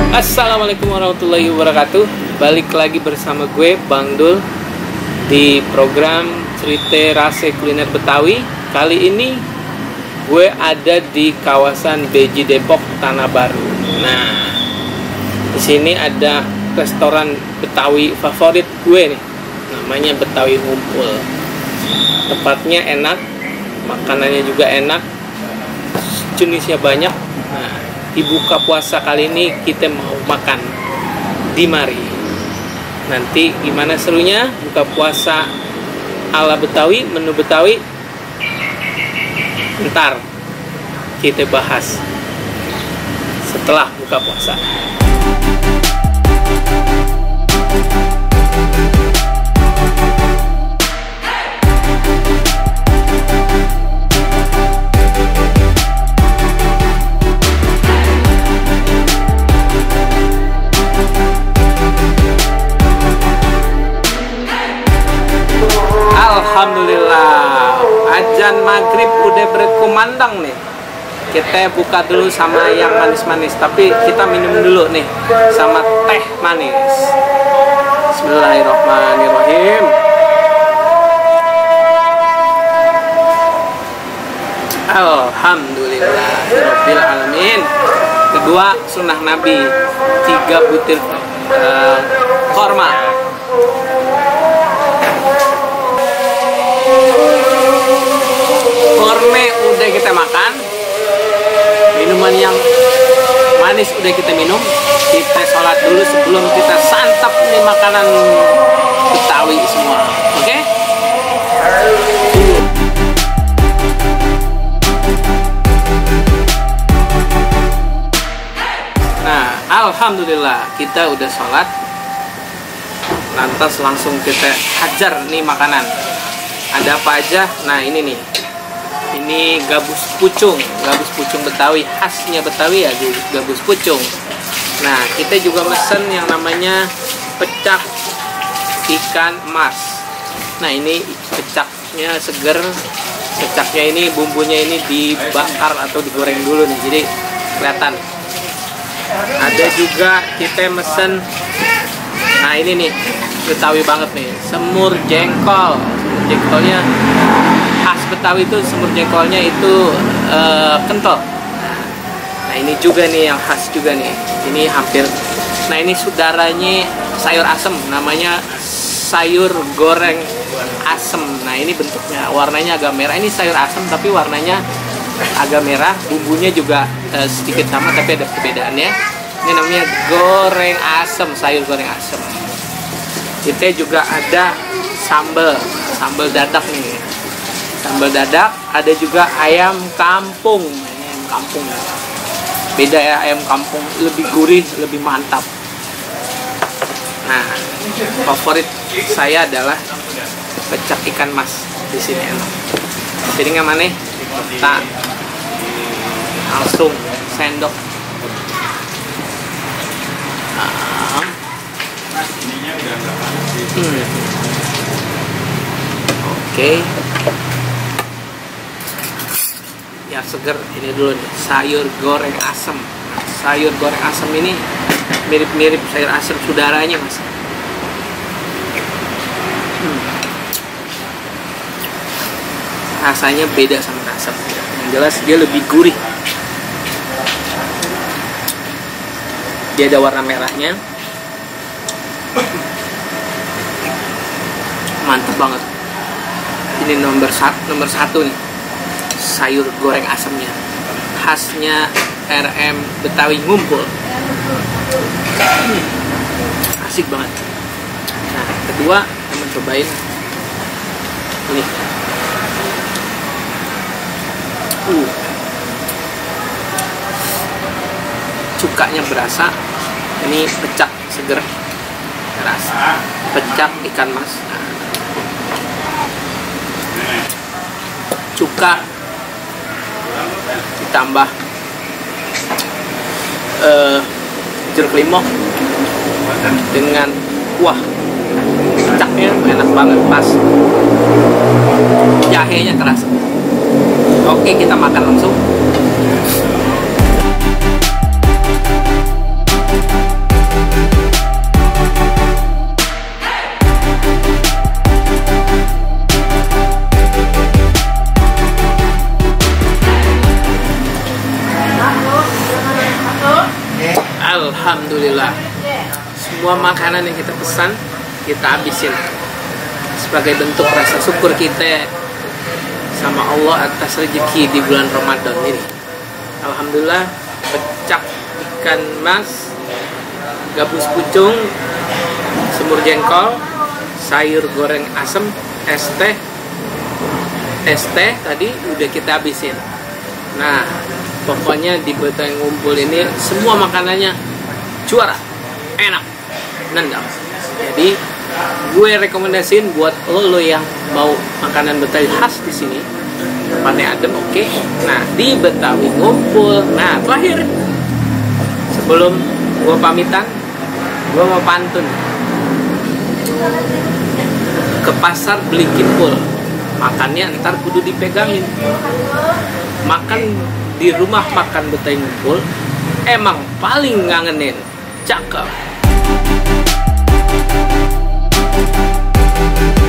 Assalamualaikum warahmatullahi wabarakatuh. Balik lagi bersama gue Bang Dul di program Cerita Rasa Kuliner Betawi. Kali ini gue ada di kawasan Beji Depok, Tanah Baru. Nah, di sini ada restoran Betawi favorit gue nih, namanya Betawi Ngumpul. Tempatnya enak, makanannya juga enak, jenisnya banyak. Nah, di buka puasa kali ini kita mau makan di mari. Nanti gimana serunya buka puasa ala Betawi, menu Betawi, ntar kita bahas setelah buka puasa. Alhamdulillah, azan maghrib udah berkumandang nih. Kita buka dulu sama yang manis-manis, tapi kita minum dulu nih sama teh manis. Bismillahirrahmanirrahim. Alhamdulillahirabbil alamin. Kedua sunnah Nabi, 3 butir korma. Korme udah kita makan, minuman yang manis udah kita minum. Kita sholat dulu sebelum kita santap nih makanan Betawi semua, oke? Nah, alhamdulillah kita udah sholat. Lantas langsung kita hajar nih makanan. Ada apa aja? Nah, ini nih. Ini gabus pucung Betawi, khasnya Betawi ya, gabus pucung. Nah, kita juga mesen yang namanya pecak ikan emas. Nah, ini pecaknya seger. Pecaknya ini bumbunya ini dibakar atau digoreng dulu nih, jadi kelihatan. Ada juga kita mesen, nah ini nih Betawi banget nih, semur jengkol. Jengkolnya khas Betawi itu, semur jengkolnya itu kental. Nah, ini juga nih yang khas juga nih. Ini hampir. Nah, ini saudaranya sayur asem, namanya sayur goreng asem. Nah, ini bentuknya, warnanya agak merah. Ini sayur asem tapi warnanya agak merah. Bumbunya juga sedikit sama tapi ada perbedaannya. Ini namanya goreng asem, sayur goreng asem. Kita juga ada sambal dadak nih. Sambal dadak, ada juga ayam kampung. Ini ayam kampung. Beda ya, ayam kampung lebih gurih, lebih mantap. Nah, favorit saya adalah pecak ikan mas di sini enak. Jadi nggak mana? Kita langsung sendok. Oke. Yang seger ini dulu nih, sayur goreng asem. Sayur goreng asem ini mirip-mirip sayur asem saudaranya mas. Rasanya beda sama asem. Yang jelas dia lebih gurih. Dia ada warna merahnya. Mantap banget. Ini nomor satu nih, sayur goreng asemnya, khasnya RM Betawi Ngumpul. Asik banget. Nah, kedua kita cobain ini. Cukanya berasa. Ini pecak seger, rasa pecak ikan mas. Cuka ditambah jeruk limau dengan kuah, pecaknya enak banget, pas jahenya terasa. Oke, kita makan langsung. Alhamdulillah, semua makanan yang kita pesan kita habisin sebagai bentuk rasa syukur kita sama Allah atas rezeki di bulan Ramadan ini. Alhamdulillah, pecak ikan mas, gabus pucung, semur jengkol, sayur goreng asem, es teh tadi udah kita habisin. Nah, pokoknya di Betawi Ngumpul ini semua makanannya juara, enak, nendang. Jadi gue rekomendasiin buat lo yang mau makanan Betawi khas di sini, tempatnya adem, oke. Nah, di Betawi Ngumpul. Nah, terakhir sebelum gue pamitan, gue mau pantun ke pasar beli kimpul. Makannya ntar kudu dipegangin. Makan di rumah makan Betawi Ngumpul emang paling ngangenin. Cakep.